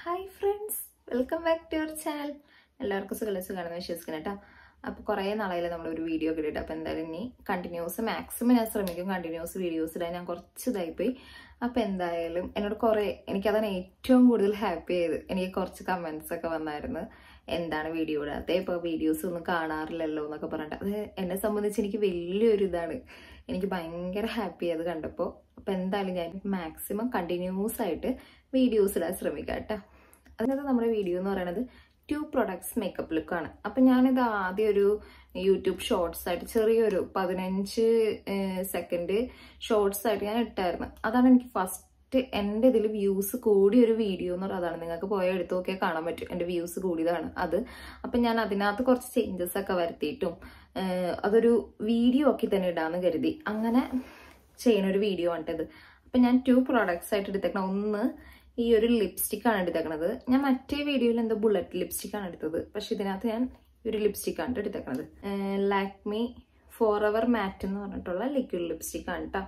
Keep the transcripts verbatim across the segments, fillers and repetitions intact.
Hi friends, welcome back to your channel. എല്ലാവർക്കും സുഖം വിശ്വസിക്കണം കേട്ടോ. അപ്പോൾ കുറേ നാളായില്ലേ നമ്മളൊരു വീഡിയോ ഒക്കെ ഇട്ടിട്ട്. അപ്പോൾ എന്തായാലും ഇനി കണ്ടിന്യൂസ് മാക്സിമം ഞാൻ ശ്രമിക്കും കണ്ടിന്യൂസ് വീഡിയോസ് ഇടാൻ. ഞാൻ കുറച്ച് ഇതായിപ്പോയി. അപ്പോൾ എന്തായാലും എന്നോട് കുറേ എനിക്കതാണ് ഏറ്റവും കൂടുതൽ ഹാപ്പി ആയത്. എനിക്ക് കുറച്ച് കമൻസ് ഒക്കെ വന്നായിരുന്നു, എന്താണ് വീഡിയോ ഇടാത്ത, ഇപ്പോൾ വീഡിയോസ് ഒന്നും കാണാറില്ലല്ലോ എന്നൊക്കെ പറഞ്ഞിട്ട്. അത് എന്നെ സംബന്ധിച്ച് എനിക്ക് വലിയൊരു ഇതാണ്. എനിക്ക് ഭയങ്കര ഹാപ്പി അത് കണ്ടപ്പോൾ. അപ്പോൾ എന്തായാലും ഞാൻ മാക്സിമം കണ്ടിന്യൂസ് ആയിട്ട് വീഡിയോസ് ഇടാൻ ശ്രമിക്കാം കേട്ടോ. അതിനകത്ത് നമ്മുടെ വീഡിയോ എന്ന് പറയുന്നത് ടു പ്രൊഡക്ട്സ് മേക്കപ്പ് ലുക്ക് ആണ്. അപ്പം ഞാനിത് ആദ്യം ഒരു യൂട്യൂബ് ഷോർട്സ് ആയിട്ട് ചെറിയൊരു പതിനഞ്ച് സെക്കൻഡ് ഷോർട്സ് ആയിട്ട് ഞാൻ ഇട്ടായിരുന്നു. അതാണ് എനിക്ക് ഫസ്റ്റ് എൻ്റെ ഇതിൽ വ്യൂസ് കൂടിയ ഒരു വീഡിയോ എന്ന് പറയുന്നത്. അതാണ്, നിങ്ങൾക്ക് പോയ എടുത്ത് നോക്കിയാൽ കാണാൻ പറ്റും എൻ്റെ വ്യൂസ് കൂടിയതാണ് അത്. അപ്പം ഞാൻ അതിനകത്ത് കുറച്ച് ചേഞ്ചസ് ഒക്കെ വരുത്തിയിട്ടും അതൊരു വീഡിയോ ആക്കി തന്നെ ഇടാമെന്ന് കരുതി അങ്ങനെ ചെയ്യുന്ന ഒരു വീഡിയോ ആണിട്ടത്. അപ്പം ഞാൻ ടു പ്രോഡക്ട്സ് ആയിട്ട് എടുത്തേക്കണം. ഒന്ന് ഈ ഒരു ലിപ്സ്റ്റിക് ആണ് എടുത്തേക്കണത്. ഞാൻ മറ്റേ വീഡിയോയിൽ എന്തോ ബുള്ളറ്റ് ലിപ്സ്റ്റിക് ആണ് എടുത്തത്, പക്ഷെ ഇതിനകത്ത് ഞാൻ ഒരു ലിപ്സ്റ്റിക് ആണ് എടുത്തേക്കണത്. ലാക്മി ഫോർ അവർ മാറ്റ് എന്ന് പറഞ്ഞിട്ടുള്ള ലിക്വിഡ് ലിപ്സ്റ്റിക് ആണ് കേട്ടോ.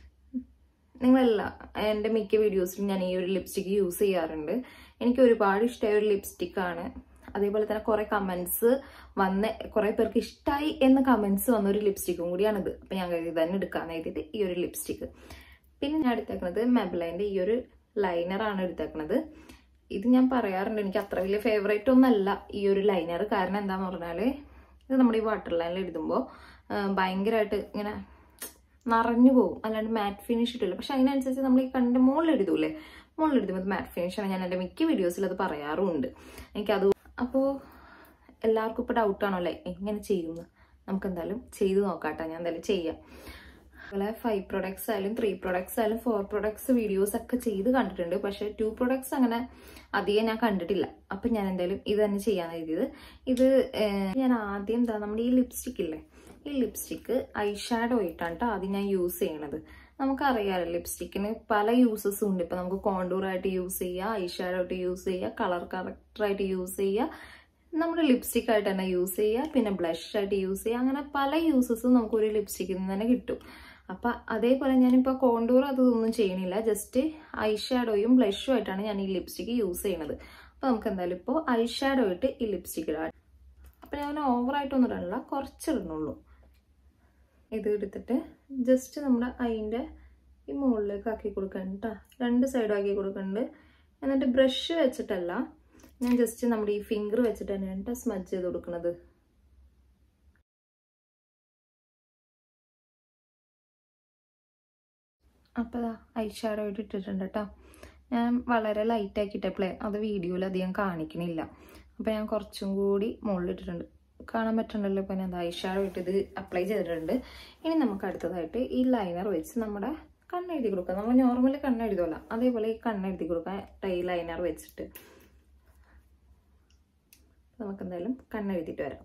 നിങ്ങളല്ല, എൻ്റെ മിക്ക വീഡിയോസിലും ഞാൻ ഈ ഒരു ലിപ്സ്റ്റിക് യൂസ് ചെയ്യാറുണ്ട്. എനിക്ക് ഒരുപാട് ഇഷ്ടമായ ഒരു ലിപ്സ്റ്റിക് ആണ്. അതേപോലെ തന്നെ കുറെ കമന്റ്സ് വന്ന് കുറെ പേർക്ക് ഇഷ്ടമായി എന്ന് കമന്റ്സ് വന്ന ഒരു ലിപ്സ്റ്റിക്കും കൂടിയാണിത്. അപ്പം ഞാൻ കരുതി തന്നെ എടുക്കാന്ന് എഴുതിയിട്ട് ഈ ഒരു ലിപ്സ്റ്റിക്ക്. പിന്നെ ഞാൻ എടുത്തേക്കണത് മെബ്ലൈൻ്റെ ഈ ഒരു ലൈനർ ആണ് എടുത്തേക്കണത്. ഇത് ഞാൻ പറയാറുണ്ട്, എനിക്ക് അത്ര വലിയ ഫേവറേറ്റ് ഒന്നല്ല ഈ ഒരു ലൈനർ. കാരണം എന്താന്ന് പറഞ്ഞാൽ ഇത് നമ്മുടെ ഈ വാട്ടർ ലൈനിൽ എഴുതുമ്പോൾ ഭയങ്കരമായിട്ട് ഇങ്ങനെ നിറഞ്ഞു പോകും, അല്ലാണ്ട് മാറ്റ് ഫിനിഷ് ഇട്ടില്ല. പക്ഷെ അതിനനുസരിച്ച് നമ്മൾ ഈ കണ്ട മുകളിൽ എഴുതൂല്ലേ, മുകളിൽ എഴുതുമ്പോൾ മാറ്റ് ഫിനിഷാണ്. ഞാൻ എൻ്റെ മിക്ക വീഡിയോസിൽ അത് പറയാറുമുണ്ട്. എനിക്കത് അപ്പോൾ എല്ലാവർക്കും ഇപ്പോൾ ഡൗട്ടാണല്ലേ എങ്ങനെ ചെയ്യുമെന്ന്. നമുക്ക് എന്തായാലും ചെയ്ത് നോക്കാട്ടോ. ഞാൻ എന്തായാലും ചെയ്യാം. അതുപോലെ ഫൈവ് പ്രൊഡക്ട്സ് ആയാലും ത്രീ പ്രൊഡക്ട്സ് ആയാലും ഫോർ പ്രൊഡക്ട്സ് വീഡിയോസ് ഒക്കെ ചെയ്ത് കണ്ടിട്ടുണ്ട്. പക്ഷെ ടു പ്രൊഡക്ട്സ് അങ്ങനെ അധികം ഞാൻ കണ്ടിട്ടില്ല. അപ്പം ഞാൻ എന്തായാലും ഇത് തന്നെ ചെയ്യാൻ എഴുതിയത്. ഇത് ഞാൻ ആദ്യം എന്താ നമ്മുടെ ഈ ലിപ്സ്റ്റിക് ഇല്ലേ, ഈ ലിപ്സ്റ്റിക്ക് ഐ ഷാഡോ ആയിട്ടാണ് കേട്ടോ ആദ്യം ഞാൻ യൂസ് ചെയ്യണത്. നമുക്കറിയാമല്ലോ ലിപ്സ്റ്റിക്കിന് പല യൂസസും ഉണ്ട്. ഇപ്പം നമുക്ക് കോണ്ടൂർ ആയിട്ട് യൂസ് ചെയ്യുക, ഐ ഷാഡോ ആയിട്ട് യൂസ് ചെയ്യുക, കളർ കറക്റ്ററായിട്ട് യൂസ് ചെയ്യുക, നമ്മുടെ ലിപ്സ്റ്റിക് ആയിട്ട് തന്നെ യൂസ് ചെയ്യുക, പിന്നെ ബ്ലഷ് ആയിട്ട് യൂസ് ചെയ്യുക. അങ്ങനെ പല യൂസസും നമുക്കൊരു ലിപ്സ്റ്റിക്കിൽ നിന്ന് തന്നെ കിട്ടും. അപ്പം അതേപോലെ ഞാനിപ്പോൾ കോണ്ടൂർ അതൊന്നും ചെയ്യണില്ല, ജസ്റ്റ് ഐ ഷാഡോയും ബ്ലഷും ആയിട്ടാണ് ഞാൻ ഈ ലിപ്സ്റ്റിക്ക് യൂസ് ചെയ്യണത്. അപ്പം നമുക്ക് എന്തായാലും ഇപ്പോൾ ഐ ഷാഡോ ആയിട്ട് ഈ ലിപ്സ്റ്റിക്ക് ഇടാം. അപ്പം ഞാൻ ഓവറായിട്ടൊന്നും ഇടണില്ല, കുറച്ചിടണുള്ളൂ. ഇത് എടുത്തിട്ട് ജസ്റ്റ് നമ്മുടെ അതിൻ്റെ ഈ മുകളിലേക്ക് ആക്കി കൊടുക്കുന്നുണ്ട് കേട്ടോ. രണ്ട് സൈഡും ആക്കി കൊടുക്കുന്നുണ്ട്. എന്നിട്ട് ബ്രഷ് വെച്ചിട്ടല്ല, ഞാൻ ജസ്റ്റ് നമ്മുടെ ഈ ഫിംഗർ വെച്ചിട്ട് തന്നെയാണ് കേട്ടോ സ്മജ് ചെയ്ത് കൊടുക്കുന്നത്. അപ്പോൾ ഐ ഷാഡോ ആയിട്ട് ഇട്ടിട്ടുണ്ട് കേട്ടോ. ഞാൻ വളരെ ലൈറ്റ് ആക്കിയിട്ടപ്പോഴേ അത് വീഡിയോയിൽ അധികം കാണിക്കണില്ല. അപ്പോൾ ഞാൻ കുറച്ചും കൂടി മുകളിൽ ഇട്ടിട്ടുണ്ട്. കാണാൻ പറ്റുന്നുണ്ടല്ലോ. ഇപ്പോൾ ഞാൻ ഐ ഷാഡോ ആയിട്ട് ഇത് അപ്ലൈ ചെയ്തിട്ടുണ്ട്. ഇനി നമുക്ക് അടുത്തതായിട്ട് ഈ ലൈനർ വെച്ച് നമ്മുടെ കണ്ണെഴുതി കൊടുക്കാം. നമ്മൾ നോർമലി കണ്ണെഴുതുമല്ലോ, അതേപോലെ ഈ കണ്ണെഴുതി കൊടുക്കാം ഈ ലൈനർ വെച്ചിട്ട്. നമുക്ക് എന്തായാലും കണ്ണെഴുതിയിട്ട് വരാം.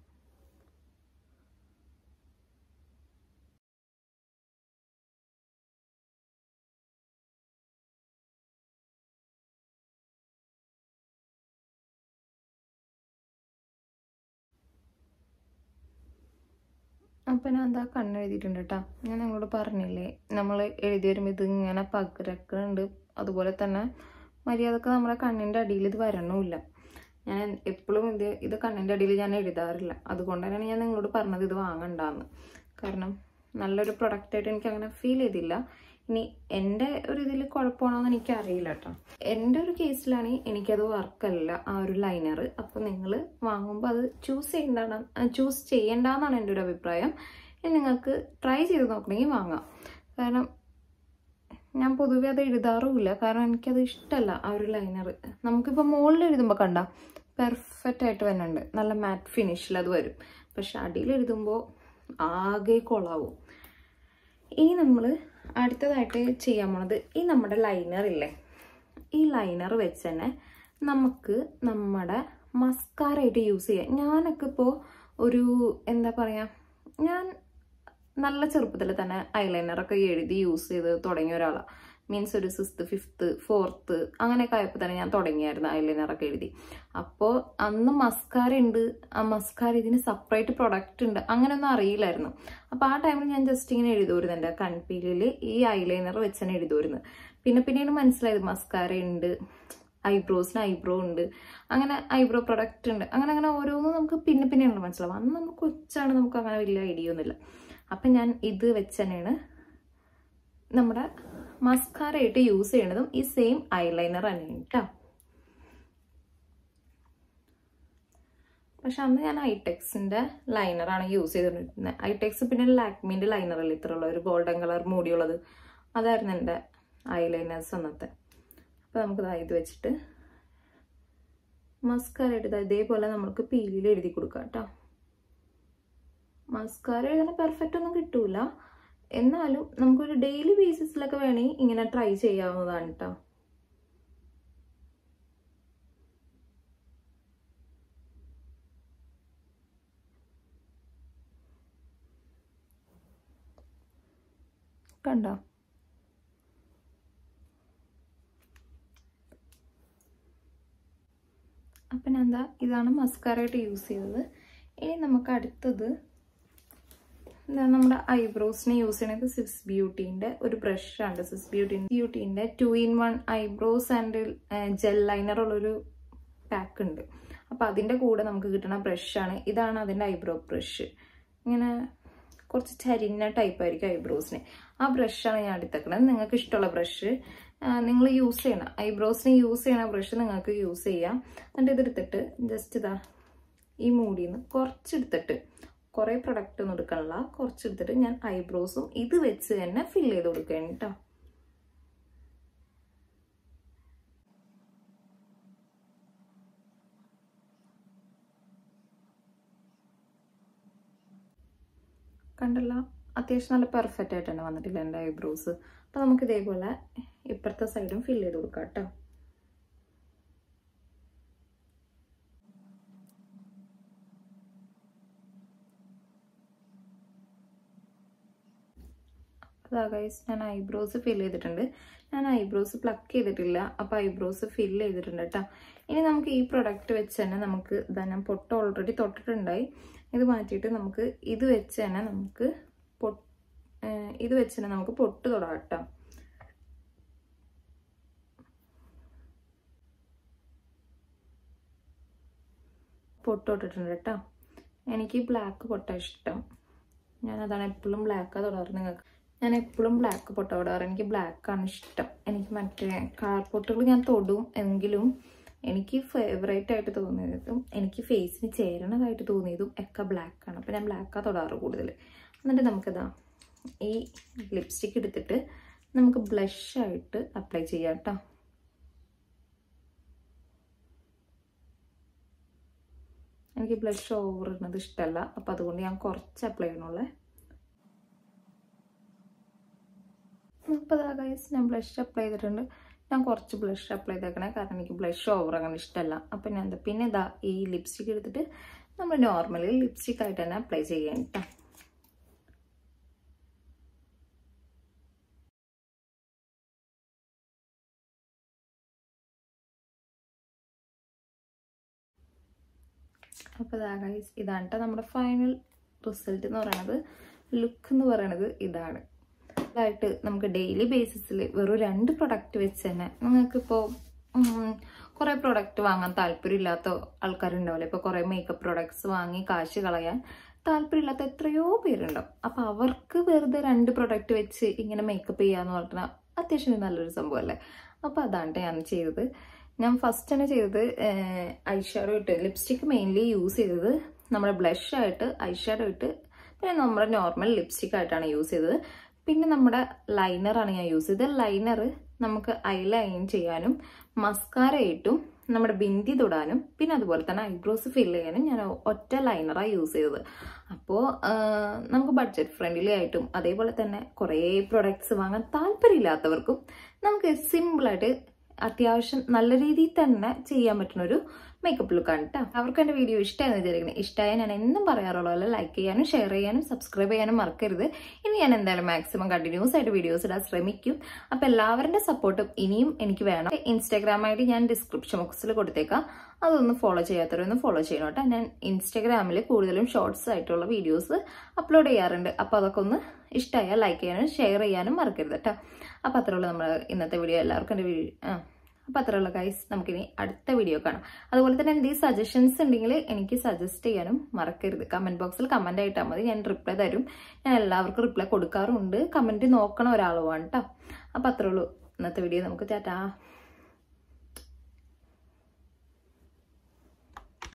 അപ്പം ഞാൻ എന്താ കണ്ണെഴുതിയിട്ടുണ്ട് കേട്ടോ. ഞാൻ നിങ്ങളോട് പറഞ്ഞില്ലേ, നമ്മൾ എഴുതി വരുമ്പോൾ ഇത് ഇങ്ങനെ പകരക്കുന്നുണ്ട്. അതുപോലെ തന്നെ മര്യാദക്ക് നമ്മുടെ കണ്ണിൻ്റെ അടിയിൽ ഇത് വരണമില്ല. ഞാൻ എപ്പോഴും ഇത് ഇത് കണ്ണിൻ്റെ അടിയിൽ ഞാൻ എഴുതാറില്ല. അതുകൊണ്ട് തന്നെയാണ് ഞാൻ നിങ്ങളോട് പറഞ്ഞത് ഇത് വാങ്ങണ്ടാന്ന്. കാരണം നല്ലൊരു പ്രൊഡക്റ്റായിട്ട് എനിക്ക് അങ്ങനെ ഫീൽ ചെയ്തില്ല. ഇനി എൻ്റെ ഒരു ഇതിൽ കുഴപ്പമാണോന്ന് എനിക്കറിയില്ല കേട്ടോ. എൻ്റെ ഒരു കേസിലാണെങ്കിൽ എനിക്കത് വർക്കല്ല ആ ഒരു ലൈനർ. അപ്പോൾ നിങ്ങൾ വാങ്ങുമ്പോൾ അത് ചൂസ് ചെയ്യേണ്ടതാണ് ചൂസ് ചെയ്യേണ്ടെന്നാണ് എൻ്റെ ഒരു അഭിപ്രായം. ഇനി നിങ്ങൾക്ക് ട്രൈ ചെയ്ത് നോക്കണമെങ്കിൽ വാങ്ങാം. കാരണം ഞാൻ പൊതുവെ അത് എഴുതാറുമില്ല, കാരണം എനിക്കത് ഇഷ്ടമല്ല ആ ഒരു ലൈനർ. നമുക്കിപ്പോൾ മുകളിൽ എഴുതുമ്പോൾ കണ്ട പെർഫെക്റ്റ് ആയിട്ട് വരുന്നുണ്ട്, നല്ല മാറ്റ് ഫിനിഷിൽ അത് വരും. പക്ഷെ അടിയിൽ എഴുതുമ്പോൾ ആകെ കൊളാവും. ഇനി നമ്മൾ അടുത്തതായിട്ട് ചെയ്യാൻ പോണത് ഈ നമ്മുടെ ലൈനർ ഇല്ലേ, ഈ ലൈനർ വെച്ച് തന്നെ നമുക്ക് നമ്മുടെ മസ്കാര ആയിട്ട് യൂസ് ചെയ്യാം. ഞാനൊക്കെ ഇപ്പോൾ ഒരു എന്താ പറയുക, ഞാൻ നല്ല ചെറുപ്പത്തിൽ തന്നെ ഐലൈനറൊക്കെ എഴുതി യൂസ് ചെയ്ത് തുടങ്ങിയ ഒരാളാണ്. മീൻസ് ഒരു സിക്സ്ത് ഫിഫ്ത്ത് ഫോർത്ത് അങ്ങനെയൊക്കെ ആയപ്പോൾ തന്നെ ഞാൻ തുടങ്ങിയായിരുന്നു ഐലൈനറൊക്കെ എഴുതി. അപ്പോൾ അന്ന് മസ്കാര ഉണ്ട്, ആ മസ്കാര ഇതിന് സെപ്പറേറ്റ് പ്രൊഡക്റ്റ് ഉണ്ട്, അങ്ങനെയൊന്നും അറിയില്ലായിരുന്നു. അപ്പോൾ ആ ടൈമിൽ ഞാൻ ജസ്റ്റ് ഇങ്ങനെ എഴുതുമായിരുന്നു എൻ്റെ കൺപീലിൽ ഈ ഐലൈനർ വെച്ച് തന്നെ എഴുതുമായിരുന്നു. പിന്നെ പിന്നീട് മനസ്സിലായത് മസ്കാര ഉണ്ട്, ഐബ്രോസിന് ഐബ്രോ ഉണ്ട്, അങ്ങനെ ഐബ്രോ പ്രൊഡക്റ്റ് ഉണ്ട്, അങ്ങനെ അങ്ങനെ ഓരോന്നും നമുക്ക് പിന്നെ പിന്നെയാണ് മനസ്സിലാവും. അന്ന് നമുക്ക് കൊച്ചാണ്, നമുക്ക് അങ്ങനെ വലിയ ഐഡിയ ഒന്നുമില്ല. അപ്പം ഞാൻ ഇത് വെച്ച് തന്നെയാണ് നമ്മുടെ മസ്കാര ആയിട്ട് യൂസ് ചെയ്യണതും ഈ സെയിം ഐലൈനർ തന്നെയാണ് കേട്ടോ. പക്ഷെ അന്ന് ഞാൻ ഐടെക്സിന്റെ ലൈനറാണ് യൂസ് ചെയ്തിട്ടുണ്ടിരുന്നത്. ഐടെക്സ് പിന്നെ ലാക്മീൻ്റെ ലൈനറല്ലേ ഇത്രയുള്ള ഒരു ഗോൾഡൻ കളർ മൂടിയുള്ളത്, അതായിരുന്നു എൻ്റെ ഐലൈനേഴ്സ് അന്നത്തെ. അപ്പോൾ നമുക്ക് ഇത് വെച്ചിട്ട് മസ്കാര ഇട്ട് ഇതേപോലെ നമുക്ക് പീലിൽ എഴുതി കൊടുക്കാം കേട്ടോ. മസ്കാര എഴുതാൻ പെർഫെക്റ്റ് ഒന്നും കിട്ടൂല, എന്നാലും നമുക്കൊരു ഡെയിലി ബേസിസിലൊക്കെ വേണമെങ്കിൽ ഇങ്ങനെ ട്രൈ ചെയ്യാവുന്നതാണ് കേട്ടോ. കണ്ടോ? അപ്പം ഞാൻ എന്താ ഇതാണ് മസ്കാര ആയിട്ട് യൂസ് ചെയ്തത്. ഇനി നമുക്ക് അടുത്തത് എന്താ നമ്മുടെ ഐബ്രോസിന് യൂസ് ചെയ്യണത് സ്വിസ് ബ്യൂട്ടീൻ്റെ ഒരു ബ്രഷാണ്. സ്വിസ് ബ്യൂട്ടി ബ്യൂട്ടീൻ്റെ two in one eyebrows and gel liner ഉള്ളൊരു പാക്ക് ഉണ്ട്. അപ്പം അതിൻ്റെ കൂടെ നമുക്ക് കിട്ടുന്ന ബ്രഷാണ്. ഇതാണ് അതിൻ്റെ ഐബ്രോ ബ്രഷ്. ഇങ്ങനെ കുറച്ച് ചരിഞ്ഞ ടൈപ്പ് ആയിരിക്കും ഐബ്രോസിന്. ആ ബ്രഷാണ് ഞാൻ എടുത്തേക്കണത്. നിങ്ങൾക്ക് ഇഷ്ടമുള്ള ബ്രഷ് നിങ്ങൾ യൂസ് ചെയ്യണം. ഐബ്രോസിന് യൂസ് ചെയ്യണ ബ്രഷ് നിങ്ങൾക്ക് യൂസ് ചെയ്യാം. എന്നിട്ട് ഇതെടുത്തിട്ട് ജസ്റ്റ് ഇതാ ഈ മൂടിയിൽ നിന്ന് കുറച്ചെടുത്തിട്ട്, കുറേ പ്രൊഡക്റ്റ് ഒന്നും എടുക്കാനുള്ള, കുറച്ചെടുത്തിട്ട് ഞാൻ ഐബ്രോസും ഇത് വെച്ച് തന്നെ ഫില്ല് ചെയ്ത് കൊടുക്കുകയാണ് കേട്ടോ. കണ്ടല്ലോ, അത്യാവശ്യം നല്ല പെർഫെക്റ്റ് ആയിട്ട് തന്നെ വന്നിട്ടില്ല എൻ്റെ ഐബ്രോസ്. അപ്പോൾ നമുക്ക് ഇതേപോലെ ഇപ്പുറത്തെ സൈഡും ഫില്ല് ചെയ്ത് കൊടുക്കാം കേട്ടോ. അതാ ഗൈസ്, ഞാൻ ഐബ്രോസ് ഫില്ല് ചെയ്തിട്ടുണ്ട്. ഞാൻ ഐബ്രോസ് പ്ലക്ക് ചെയ്തിട്ടില്ല, അപ്പോൾ ഐബ്രോസ് ഫില്ല് ചെയ്തിട്ടുണ്ട് കേട്ടോ. ഇനി നമുക്ക് ഈ പ്രൊഡക്റ്റ് വെച്ച് തന്നെ നമുക്ക് ഇതാ ഞാൻ പൊട്ട് ഓൾറെഡി തൊട്ടിട്ടുണ്ടായി. ഇത് മാറ്റിയിട്ട് നമുക്ക് ഇത് വെച്ച് തന്നെ നമുക്ക് പൊട്ട് ഇത് വെച്ച് തന്നെ നമുക്ക് പൊട്ട് തൊടാം കേട്ടോ. പൊട്ട് തൊട്ടിട്ടുണ്ട് കേട്ടോ. എനിക്ക് ബ്ലാക്ക് പൊട്ട ഇഷ്ടം. ഞാനതാണ് എപ്പോഴും ബ്ലാക്കാണ് തൊടാറ്. നിങ്ങൾക്ക് ഞാൻ എപ്പോഴും ബ്ലാക്ക് പൊട്ട തൊടാറ്. എനിക്ക് ബ്ലാക്കാണ് ഇഷ്ടം. എനിക്ക് മറ്റേ കളർ പൊട്ടുകൾ ഞാൻ തൊടും, എങ്കിലും എനിക്ക് ഫേവറേറ്റ് ആയിട്ട് തോന്നിയതും എനിക്ക് ഫേസിന് ചേരണതായിട്ട് തോന്നിയതും ഒക്കെ ബ്ലാക്കാണ്. അപ്പോൾ ഞാൻ ബ്ലാക്കാണ് തൊടാറ് കൂടുതൽ. എന്നിട്ട് നമുക്കിതാ ഈ ലിപ്സ്റ്റിക്ക് എടുത്തിട്ട് നമുക്ക് ബ്ലഷായിട്ട് അപ്ലൈ ചെയ്യാം കേട്ടോ. എനിക്ക് ബ്ലഷ് ഓവർ ഇടുന്നത് ഇഷ്ടമല്ല, അപ്പം അതുകൊണ്ട് ഞാൻ കുറച്ച് അപ്ലൈ ചെയ്യണുള്ളേ. അപ്പോൾ അതാ ഗൈസ്, ഞാൻ ബ്ലഷ് അപ്ലൈ ചെയ്തിട്ടുണ്ട്. ഞാൻ കുറച്ച് ബ്ലഷ് അപ്ലൈ ചെയ്തേക്കണേ, കാരണം എനിക്ക് ബ്ലഷ് ഓവർ അങ്ങനെ ഇഷ്ടമല്ല. അപ്പം ഞാൻ എന്താ പിന്നെ ഇതാ ഈ ലിപ്സ്റ്റിക്ക് എടുത്തിട്ട് നമ്മൾ നോർമലി ലിപ്സ്റ്റിക് ആയിട്ട് തന്നെ അപ്ലൈ ചെയ്യാൻ കേട്ടോ. അപ്പോൾ ഇതാ ഗൈസ്, ഇതാണ് കേട്ടോ നമ്മുടെ ഫൈനൽ റിസൾട്ട് എന്ന് പറയുന്നത്. ലുക്ക് എന്ന് പറയുന്നത് ഇതാണ്. ായിട്ട് നമുക്ക് ഡെയിലി ബേസിസിൽ വെറും രണ്ട് പ്രൊഡക്റ്റ് വെച്ച് തന്നെ നിങ്ങൾക്കിപ്പോൾ കുറേ പ്രൊഡക്റ്റ് വാങ്ങാൻ താല്പര്യമില്ലാത്ത ആൾക്കാരുണ്ടാവില്ല. ഇപ്പോൾ കുറേ മേക്കപ്പ് പ്രൊഡക്ട്സ് വാങ്ങി കാശ് കളയാൻ താല്പര്യമില്ലാത്ത എത്രയോ പേരുണ്ടാവും. അപ്പോൾ അവർക്ക് വെറുതെ രണ്ട് പ്രൊഡക്റ്റ് വെച്ച് ഇങ്ങനെ മേക്കപ്പ് ചെയ്യാന്ന് പറഞ്ഞാൽ അത്യാവശ്യം നല്ലൊരു സംഭവമല്ലേ. അപ്പോൾ അതാണ് ഞാൻ ചെയ്തത്. ഞാൻ ഫസ്റ്റ് തന്നെ ചെയ്തത് ഐഷാഡോ ഇട്ട്, ലിപ്സ്റ്റിക്ക് മെയിൻലി യൂസ് ചെയ്തത് നമ്മുടെ ബ്ലഷായിട്ട് ഐഷാഡോ ഇട്ട്, പിന്നെ നമ്മുടെ നോർമൽ ലിപ്സ്റ്റിക് ആയിട്ടാണ് യൂസ് ചെയ്തത്. പിന്നെ നമ്മുടെ ലൈനറാണ് ഞാൻ യൂസ് ചെയ്തത്. ലൈനർ നമുക്ക് ഐലൈൻ ചെയ്യാനും മസ്കാര ആയിട്ടും നമ്മുടെ ബിന്ദി തൊടാനും പിന്നെ അതുപോലെ തന്നെ ഐബ്രോസ് ഫില്ല് ചെയ്യാനും ഞാൻ ഒറ്റ ലൈനറാണ് യൂസ് ചെയ്തത്. അപ്പോൾ നമുക്ക് ബഡ്ജറ്റ് ഫ്രണ്ട്ലി ആയിട്ടും അതേപോലെ തന്നെ കുറേ പ്രൊഡക്ട്സ് വാങ്ങാൻ താല്പര്യമില്ലാത്തവർക്കും നമുക്ക് സിമ്പിളായിട്ട് അത്യാവശ്യം നല്ല രീതിയിൽ തന്നെ ചെയ്യാൻ പറ്റുന്ന ഒരു മേക്കപ്പ് ലുക്കാണ് കേട്ടോ. അവർക്ക് എൻ്റെ വീഡിയോ ഇഷ്ടമായെന്ന് വിചാരിക്കുന്നത്. ഇഷ്ടമായ ഞാൻ എന്നും പറയാറുള്ള ലൈക്ക് ചെയ്യാനും ഷെയർ ചെയ്യാനും സബ്സ്ക്രൈബ് ചെയ്യാനും മറക്കരുത്. ഇനി ഞാൻ എന്തായാലും മാക്സിമം കണ്ടിന്യൂസ് ആയിട്ട് വീഡിയോസ് ഇടാൻ ശ്രമിക്കും. അപ്പോൾ എല്ലാവരുടെ സപ്പോർട്ടും ഇനിയും എനിക്ക് വേണം. ഇൻസ്റ്റാഗ്രാം ഐ ഡി ഞാൻ ഡിസ്ക്രിപ്ഷൻ ബോക്സിൽ കൊടുത്തേക്കാം. അതൊന്ന് ഫോളോ ചെയ്യാത്തവരൊന്ന് ഫോളോ ചെയ്യണം കേട്ടോ. ഞാൻ ഇൻസ്റ്റാഗ്രാമിൽ കൂടുതലും ഷോർട്സ് ആയിട്ടുള്ള വീഡിയോസ് അപ്ലോഡ് ചെയ്യാറുണ്ട്. അപ്പോൾ അതൊക്കെ ഒന്ന് ഇഷ്ടമായാൽ ലൈക്ക് ചെയ്യാനും ഷെയർ ചെയ്യാനും മറക്കരുത് കേട്ടോ. അപ്പോൾ അത്രയുള്ള നമ്മൾ ഇന്നത്തെ വീഡിയോ. എല്ലാവർക്കും എൻ്റെ വീഡിയോ ആ അപ്പോൾ അത്രയുള്ള ഗൈസ്, നമുക്കിനി അടുത്ത വീഡിയോ കാണാം. അതുപോലെ തന്നെ എന്തെങ്കിലും സജഷൻസ് ഉണ്ടെങ്കിൽ എനിക്ക് സജസ്റ്റ് ചെയ്യാനും മറക്കരുത്. കമന്റ് ബോക്സിൽ കമന്റ് ആയിട്ടാൽ മതി, ഞാൻ റിപ്ലൈ തരും. ഞാൻ എല്ലാവർക്കും റിപ്ലൈ കൊടുക്കാറുണ്ട്. കമന്റ് നോക്കണ ഒരാളുമാണ് കേട്ടോ. അപ്പോൾ അത്രേ ഉള്ളൂ ഇന്നത്തെ വീഡിയോ. നമുക്ക് ടാറ്റാ.